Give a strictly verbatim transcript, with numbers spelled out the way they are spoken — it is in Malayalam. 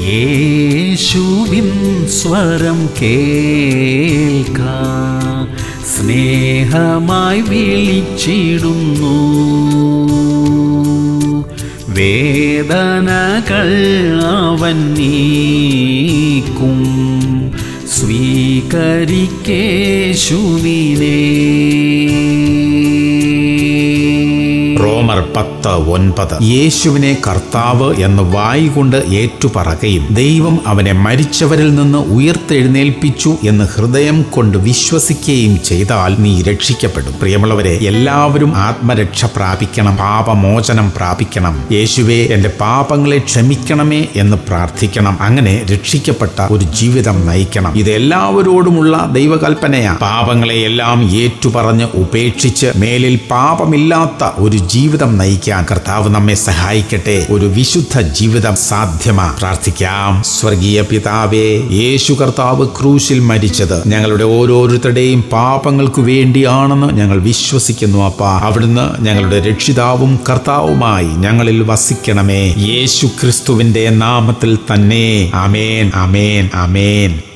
യേശുവിൻ സ്വരം കേൾക്കാം, സ്നേഹമായി വിളിച്ചിടുന്നു. വേദനകൾ അവൻ നീക്കും, സ്വീകരിക്കേശുവിനെ. റോമർ പത്ത് ഒൻപത്. യേശുവിനെ കർത്താവ് എന്ന് വായി കൊണ്ട് ഏറ്റുപറയുകയും ദൈവം അവനെ മരിച്ചവരിൽ നിന്ന് ഉയർത്തെഴുന്നേൽപ്പിച്ചു എന്ന് ഹൃദയം കൊണ്ട് വിശ്വസിക്കുകയും ചെയ്താൽ നീ രക്ഷിക്കപ്പെടും. പ്രിയമുള്ളവരെ, എല്ലാവരും ആത്മരക്ഷ പ്രാപിക്കണം, പാപമോചനം പ്രാപിക്കണം. യേശുവേ, എൻ്റെ പാപങ്ങളെ ക്ഷമിക്കണമേ എന്ന് പ്രാർത്ഥിക്കണം. അങ്ങനെ രക്ഷിക്കപ്പെട്ട ഒരു ജീവിതം നയിക്കണം. ഇത് എല്ലാവരോടുമുള്ള ദൈവകൽപ്പനയാണ്. പാപങ്ങളെ എല്ലാം ഏറ്റുപറഞ്ഞ് ഉപേക്ഷിച്ച് മേലിൽ പാപമില്ലാത്ത ഒരു ജീവിതം നയിക്കാൻ കർത്താവ് നമ്മെ സഹായിക്കട്ടെ. ഒരു വിശുദ്ധ ജീവിതം സാധ്യമാ. പ്രാർത്ഥിക്കാം. സ്വർഗീയ പിതാവേ, യേശു കർത്താവ് ക്രൂശിൽ മരിച്ചത് ഞങ്ങളുടെ ഓരോരുത്തരുടെയും പാപങ്ങൾക്ക് വേണ്ടിയാണെന്ന് ഞങ്ങൾ വിശ്വസിക്കുന്നു. അപ്പാ, അവിടുന്ന് ഞങ്ങളുടെ രക്ഷിതാവും കർത്താവുമായി ഞങ്ങളിൽ വസിക്കണമേ. യേശു ക്രിസ്തുവിന്റെ നാമത്തിൽ തന്നെ. ആമേൻ, ആമേൻ, ആമേൻ.